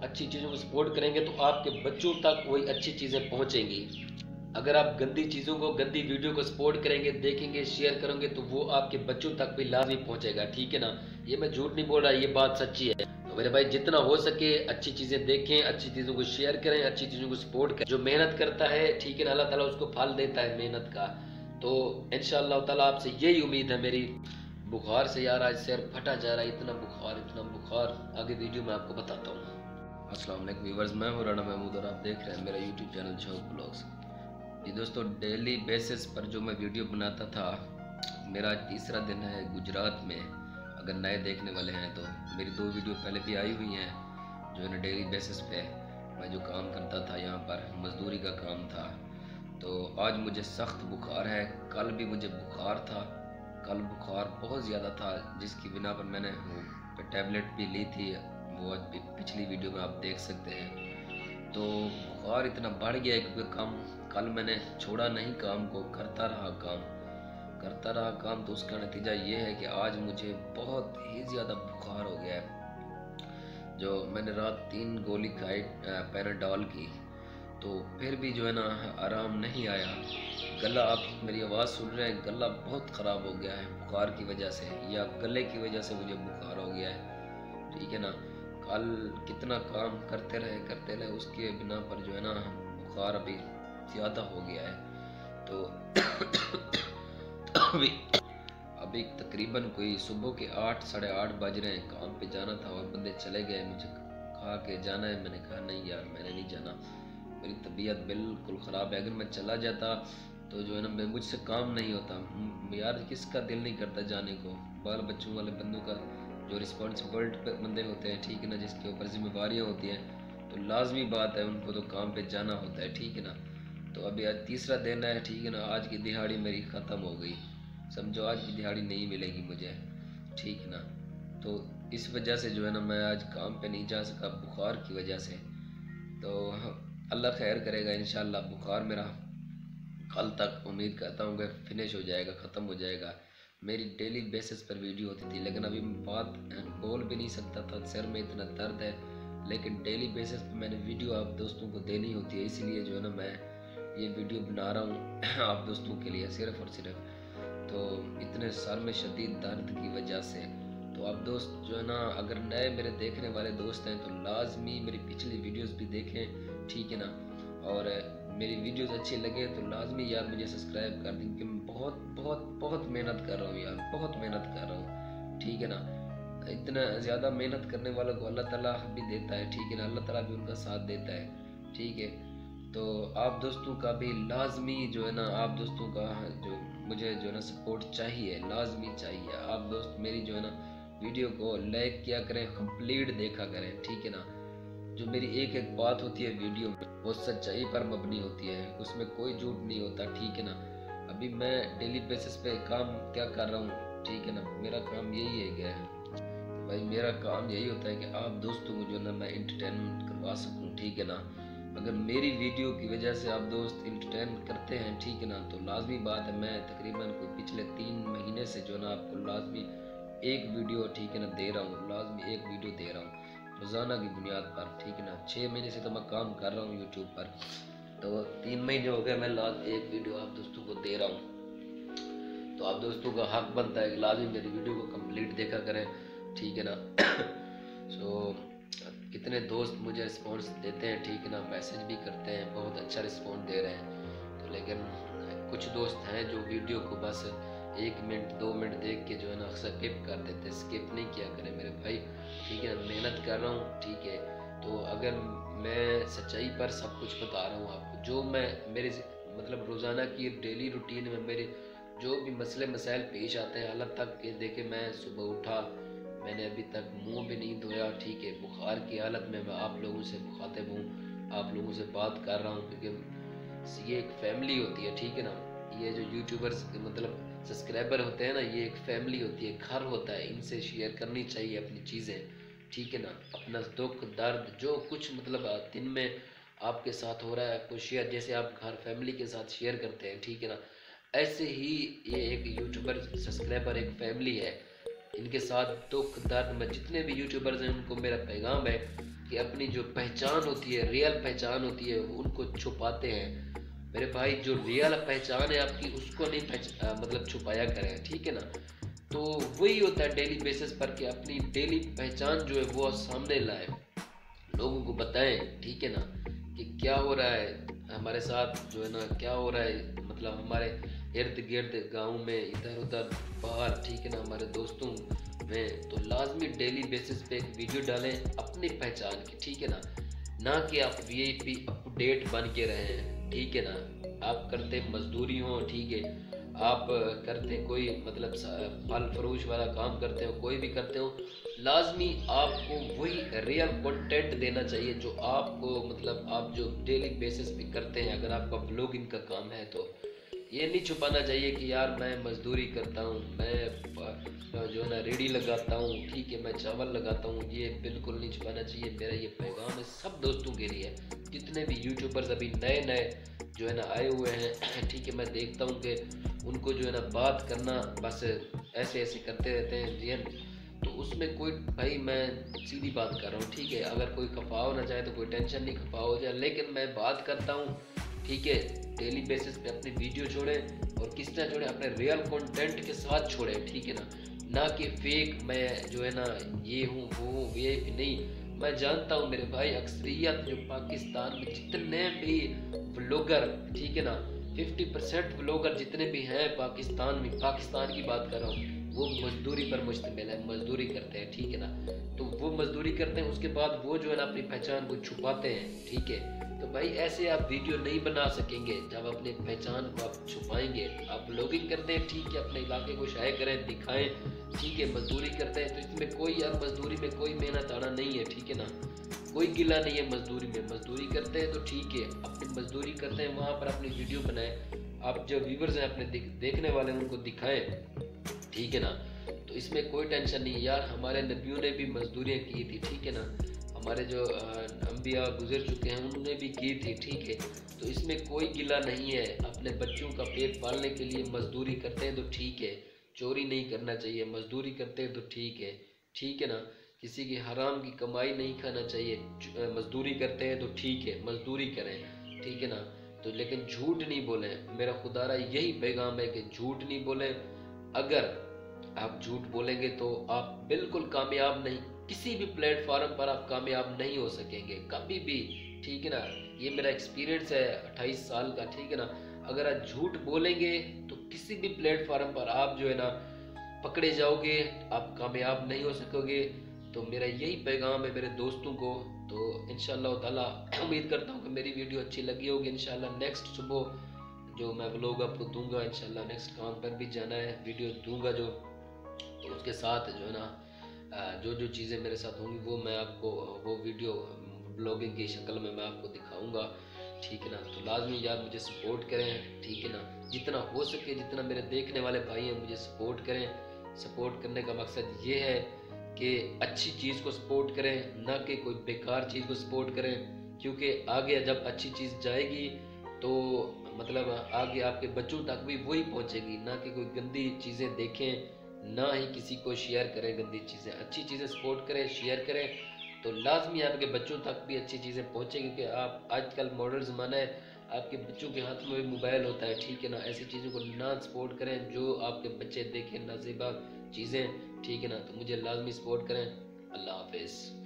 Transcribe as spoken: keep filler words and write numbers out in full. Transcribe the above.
अच्छी चीज़ों को सपोर्ट करेंगे तो आपके बच्चों तक वही अच्छी चीज़ें पहुंचेंगी। अगर आप गंदी चीज़ों को, गंदी वीडियो को सपोर्ट करेंगे, देखेंगे, शेयर करेंगे तो वो आपके बच्चों तक भी लाजमी पहुंचेगा, ठीक है ना। ये मैं झूठ नहीं बोल रहा, ये बात सच्ची है। तो मेरे भाई जितना हो सके अच्छी चीज़ें देखें, अच्छी चीज़ों को शेयर करें, अच्छी चीज़ों को सपोर्ट करें। जो मेहनत करता है, ठीक है ना, अल्लाह ताला उसको फल देता है मेहनत का। तो इंशाअल्लाह ताला आपसे यही उम्मीद है मेरी। बुखार से यार आज सिर फटा जा रहा है, इतना बुखार इतना बुखार, आगे वीडियो में आपको बताता हूँ। अस्सलाम वालेकुम व्यूअर्स, मैं हूँ राना महमूद और आप देख रहे हैं मेरा यूट्यूब चैनल शौक ब्लॉग्स। जी दोस्तों, डेली बेसिस पर जो मैं वीडियो बनाता था, मेरा तीसरा दिन है गुजरात में। अगर नए देखने वाले हैं तो मेरी दो वीडियो पहले भी आई हुई हैं, जो है ना डेली बेसिस पे मैं जो काम करता था, यहाँ पर मजदूरी का काम था। तो आज मुझे सख्त बुखार है, कल भी मुझे बुखार था, कल बुखार बहुत ज़्यादा था, जिसकी बिना पर मैंने वो टैबलेट भी ली थी, वो आज पिछली वीडियो में आप देख सकते हैं। तो बुखार इतना बढ़ गया है क्योंकि काम कल मैंने छोड़ा नहीं, काम को करता रहा काम करता रहा काम तो उसका नतीजा ये है कि आज मुझे बहुत ही ज़्यादा बुखार हो गया है। जो मैंने रात तीन गोली खाई पैराडॉल की, तो फिर भी जो है ना आराम नहीं आया। गला, आप मेरी आवाज़ सुन रहे हैं, गला बहुत ख़राब हो गया है बुखार की वजह से, या गले की वजह से मुझे बुखार हो गया है, ठीक है ना। कल कितना काम करते रहे करते रहे उसके बिना पर जो है ना बुखार अभी ज़्यादा हो गया है। तो अभी अभी तकरीबन कोई सुबह के आठ साढ़े आठ बज रहे हैं, काम पे जाना था और बंदे चले गए, मुझे कहा के जाना है, मैंने कहा नहीं यार मैंने नहीं जाना, मेरी तबीयत बिल्कुल ख़राब है। अगर मैं चला जाता तो जो है ना मैं मुझसे काम नहीं होता यार, किसका दिल नहीं करता जाने को। बाल बच्चों वाले बंदों का जो रिस्पॉन्सिबल बंदे होते हैं, ठीक है ना, जिसके ऊपर जिम्मेवारियाँ होती हैं, तो लाजमी बात है उनको तो काम पे जाना होता है, ठीक है ना। तो अभी आज तीसरा दिन है, ठीक है ना, आज की दिहाड़ी मेरी ख़त्म हो गई, समझो आज की दिहाड़ी नहीं मिलेगी मुझे, ठीक है ना। तो इस वजह से जो है ना मैं आज काम पे नहीं जा सका बुखार की वजह से। तो अल्लाह खैर करेगा, इंशाल्लाह बुखार मेरा कल तक उम्मीद करता हूँ कि फिनिश हो जाएगा, ख़त्म हो जाएगा। मेरी डेली बेसिस पर वीडियो होती थी, लेकिन अभी बात बोल भी नहीं सकता था, सिर में इतना दर्द है, लेकिन डेली बेसिस पर मैंने वीडियो आप दोस्तों को देनी होती है, इसलिए जो है ना मैं ये वीडियो बना रहा हूँ आप दोस्तों के लिए सिर्फ और सिर्फ। तो इतने सर में शदीद दर्द की वजह से, तो आप दोस्त जो है ना अगर नए मेरे देखने वाले दोस्त हैं तो लाजमी मेरी पिछली वीडियोस भी देखें, ठीक है ना। और मेरी वीडियोस अच्छी लगे तो लाजमी यार मुझे सब्सक्राइब कर दें, क्योंकि मैं बहुत बहुत बहुत मेहनत कर रहा हूँ यार, बहुत मेहनत कर रहा हूँ, ठीक है ना। इतना ज़्यादा मेहनत करने वालों को अल्लाह ताला भी देता है, ठीक है ना, अल्लाह ताला भी उनका साथ देता है, ठीक है। तो आप दोस्तों का भी लाजमी जो है ना, आप दोस्तों का जो मुझे जो है ना सपोर्ट चाहिए, लाजमी चाहिए। आप दोस्त मेरी जो है ना वीडियो को लाइक किया करें, कंप्लीट देखा करें, ठीक है ना। जो मेरी एक एक बात होती है वीडियो में वो सच्चाई पर मबनी होती है, उसमें कोई झूठ नहीं होता, ठीक है ना। अभी मैं डेली बेसिस पे काम क्या कर रहा हूँ, ठीक है ना, मेरा काम यही है क्या है भाई, मेरा काम यही होता है कि आप दोस्तों को जो है ना मैं इंटरटेनमेंट करवा सकूँ, ठीक है ना। अगर मेरी वीडियो की वजह से आप दोस्त इंटरटेन करते हैं, ठीक है ना, तो लाजमी बात है मैं तकरीबन कोई पिछले तीन महीने से जो है ना आपको लाजमी एक वीडियो, ठीक है ना, दे रहा हूँ, लाजमी एक वीडियो दे रहा हूँ रोज़ाना की बुनियाद पर, ठीक है ना। छः महीने से तो मैं काम कर रहा हूँ यूट्यूब पर, तो तीन महीने हो गए मैं लास्ट एक वीडियो आप दोस्तों को दे रहा हूँ। तो आप दोस्तों का हक बनता है कि लाजमी मेरी वीडियो को कंप्लीट देखा करें, ठीक है ना। सो कितने दोस्त मुझे रिस्पॉन्स देते हैं, ठीक है ना, मैसेज भी करते हैं, बहुत अच्छा रिस्पॉन्स दे रहे हैं। तो लेकिन कुछ दोस्त हैं जो वीडियो को बस एक मिनट दो मिनट देख के जो है ना स्किप कर देते हैं, स्किप नहीं किया करें मेरे भाई, ठीक है। मेहनत कर रहा हूँ, ठीक है। तो अगर मैं सच्चाई पर सब कुछ बता रहा हूँ आपको, जो मैं मेरे मतलब रोज़ाना की डेली रूटीन में मेरे जो भी मसले मसाइल पेश आते हैं, हालत तक के देखे, मैं सुबह उठा, मैंने अभी तक मुंह भी नहीं धोया, ठीक है, बुखार की हालत में मैं आप लोगों से मुखातिब हूँ, आप लोगों से बात कर रहा हूँ, क्योंकि ये एक फैमिली होती है, ठीक है ना। ये जो यूट्यूबर्स मतलब सब्सक्राइबर होते हैं ना, ये एक फैमिली होती है, घर होता है, इनसे शेयर करनी चाहिए अपनी चीज़ें, ठीक है ना। अपना दुख दर्द जो कुछ मतलब दिन में आपके साथ हो रहा है आपको शेयर, जैसे आप घर फैमिली के साथ शेयर करते हैं, ठीक है ना, ऐसे ही ये एक यूट्यूबर सब्सक्राइबर एक फैमिली है, इनके साथ दुख दर्द में जितने भी यूट्यूबर्स हैं उनको मेरा पैगाम है कि अपनी जो पहचान होती है, रियल पहचान होती है, उनको छुपाते हैं। मेरे भाई जो रियल पहचान है आपकी उसको नहीं पहच मतलब छुपाया करें, ठीक है ना। तो वही होता है डेली बेसिस पर कि अपनी डेली पहचान जो है वो सामने लाए, लोगों को बताएं, ठीक है ना, कि क्या हो रहा है हमारे साथ, जो है ना क्या हो रहा है, मतलब हमारे इर्द गिर्द गाँव में, इधर उधर बाहर, ठीक है ना, हमारे दोस्तों में। तो लाजमी डेली बेसिस पे एक वीडियो डालें अपनी पहचान की, ठीक है ना, ना कि आप वी आई पी अपडेट बन के रहे हैं, ठीक है ना। आप करते मजदूरी हो, ठीक है, आप करते कोई मतलब फल फरोश वाला काम करते हो, कोई भी करते हो, लाजमी आपको वही रियल कंटेंट देना चाहिए जो आपको मतलब आप जो डेली बेसिस पे करते हैं। अगर आपका ब्लॉगिंग का काम है तो ये नहीं छुपाना चाहिए कि यार मैं मजदूरी करता हूँ, मैं जो है ना रेडी लगाता हूँ, ठीक है, मैं चावल लगाता हूँ, ये बिल्कुल नहीं छुपाना चाहिए। मेरा ये पैगाम है सब दोस्तों के लिए, जितने भी यूट्यूबर्स अभी नए नए जो है ना आए हुए हैं, ठीक है, मैं देखता हूँ कि उनको जो है ना बात करना बस ऐसे ऐसे करते रहते हैं रियन। तो उसमें कोई भाई मैं सीधी बात कर रहा हूँ, ठीक है, अगर कोई खफा होना चाहे तो कोई टेंशन नहीं, खफा हो जाए, लेकिन मैं बात करता हूँ, ठीक है, डेली बेसिस पे अपनी वीडियो छोड़ें और किस तरह छोड़ें, अपने रियल कंटेंट के साथ छोड़ें, ठीक है ना, ना कि फेक मैं जो है ना ये हूँ वो हूँ ये भी नहीं। मैं जानता हूँ मेरे भाई अक्सरियत जो पाकिस्तान में जितने भी व्लॉगर, ठीक है ना, फिफ्टी परसेंट व्लॉगर जितने भी हैं पाकिस्तान में, पाकिस्तान की बात कर रहा हूँ, वो मजदूरी पर मुश्तमिल है, मजदूरी करते हैं, ठीक है ना। तो वो मजदूरी करते हैं, उसके बाद वो जो है ना अपनी पहचान को छुपाते हैं, ठीक है। तो भाई ऐसे आप वीडियो नहीं बना सकेंगे जब अपनी पहचान को आप छुपाएंगे। आप ब्लॉगिंग करते हैं, ठीक है, अपने इलाके को शाये करें, दिखाएं, ठीक है, मजदूरी करते हैं तो इसमें कोई यार मजदूरी में कोई मेहनत आना नहीं है, ठीक है ना, कोई गिला नहीं है मजदूरी में। मजदूरी करते हैं तो ठीक है, अपनी मजदूरी करते हैं वहाँ पर अपनी वीडियो बनाएं, आप जो व्यूवर्स हैं अपने देखने वाले उनको दिखाएं, ठीक है ना। तो इसमें कोई टेंशन नहीं यार, हमारे नबियों ने भी मजदूरियाँ की थी, ठीक है ना, हमारे जो अंबिया गुजर चुके हैं उन्होंने भी की थी, ठीक है। तो इसमें कोई गिला नहीं है, अपने बच्चों का पेट पालने के लिए मजदूरी करते हैं तो ठीक है, चोरी नहीं करना चाहिए, मजदूरी करते हैं तो ठीक है, ठीक है ना, किसी की हराम की कमाई नहीं खाना चाहिए, मजदूरी करते हैं तो ठीक है, मजदूरी करें, ठीक है ना। तो लेकिन झूठ नहीं बोलें, मेरा खुदारा यही पैगाम है कि झूठ नहीं बोलें। अगर आप झूठ बोलेंगे तो आप बिल्कुल कामयाब नहीं, किसी भी प्लेटफॉर्म पर आप कामयाब नहीं हो सकेंगे कभी भी, ठीक है ना। ये मेरा एक्सपीरियंस है अट्ठाईस साल का, ठीक है ना। अगर आप झूठ बोलेंगे तो किसी भी प्लेटफॉर्म पर आप जो है ना पकड़े जाओगे, आप कामयाब नहीं हो सकोगे। तो मेरा यही पैगाम है मेरे दोस्तों को। तो इंशाल्लाह ताला उम्मीद करता हूँ कि मेरी वीडियो अच्छी लगी होगी। इंशाल्लाह नेक्स्ट सुबह जो मैं व्लॉग आपको दूंगा, इंशाल्लाह नेक्स्ट काम पर भी जाना है, वीडियो दूंगा जो, तो उसके साथ जो है ना जो जो चीज़ें मेरे साथ होंगी वो मैं आपको वो वीडियो ब्लॉगिंग की शक्ल में मैं आपको दिखाऊंगा, ठीक है ना। तो लाजमी यार मुझे सपोर्ट करें, ठीक है ना, जितना हो सके, जितना मेरे देखने वाले भाई हैं मुझे सपोर्ट करें। सपोर्ट करने का मकसद ये है कि अच्छी चीज़ को सपोर्ट करें, ना कि कोई बेकार चीज़ को सपोर्ट करें, क्योंकि आगे जब अच्छी चीज़ जाएगी तो मतलब आगे आपके बच्चों तक भी वही पहुंचेगी, ना कि कोई गंदी चीज़ें देखें, ना ही किसी को शेयर करें गंदी चीज़ें। अच्छी चीज़ें सपोर्ट करें, शेयर करें, तो लाजमी आपके बच्चों तक भी अच्छी चीज़ें पहुँचेंगी। क्योंकि आप आजकल मॉडर्न ज़माना है, आपके बच्चों के हाथ में भी मोबाइल होता है, ठीक है ना। ऐसी चीज़ों को ना सपोर्ट करें जो आपके बच्चे देखें नाज़ेबा चीज़ें, ठीक है ना। तो मुझे लाजमी सपोर्ट करें। अल्लाह हाफिज़।